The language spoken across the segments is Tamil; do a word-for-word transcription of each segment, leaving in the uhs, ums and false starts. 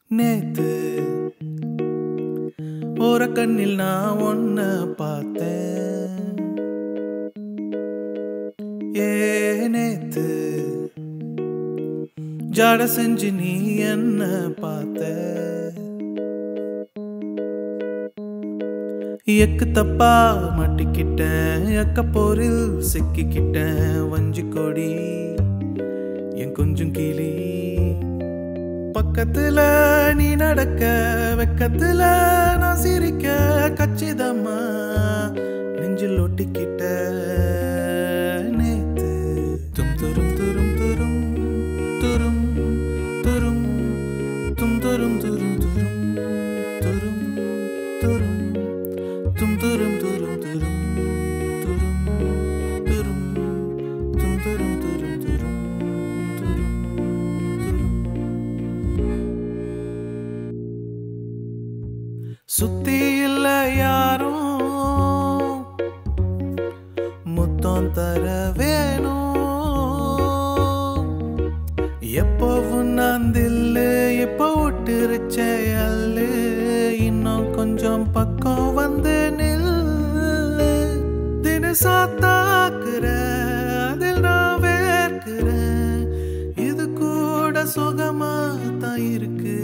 நேத்து ஒரு கண்ணில் நான் ஒன்ன பார்த்தேன். ஏ நேத்து ஜாட செஞ்சு நீ என்ன பார்த்த. எக்கு தப்பா மாட்டிக்கிட்டேன், எக்க போரில் சிக்கிக்கிட்டேன். வஞ்சி கொடி என் கொஞ்சம் கிளி பக்கத்துல நீ நடக்க, வெக்கத்துல நான் சிரிக்க. கச்சிதமா நெஞ்சில் ஒட்டிக்கிட்ட. நேத்து தும் துரும் துரும் துரும் துரும் துரும் தும் துரும் துரும் துரும் துரும் துரும் தும் துரும் துரும் துரும் துரும் துரும் தும் துரும் துரும் துரும். சுத்தி இல்ல யாரும் முத்தம் தர வேணும். எப்பவும் நான் தில்லு எப்ப விட்டுருச்சே அல்லு. இன்னும் கொஞ்சம் பக்கம் வந்து நில்லு. தினசா தாக்குற அதில் நான் வேர்க்கிறேன். இது கூட சுகமா தான் இருக்கு.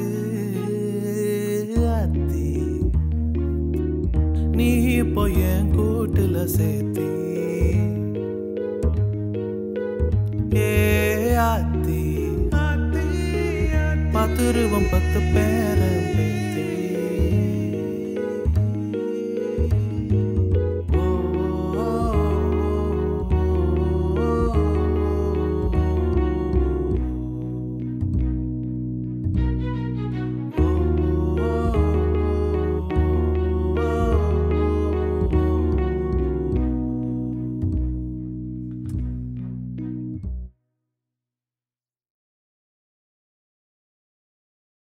நீ இப்போ என் கூட்டுல சேர்த்தி. ஏ ஆத்தி பாத்துருவம் பத்து பேர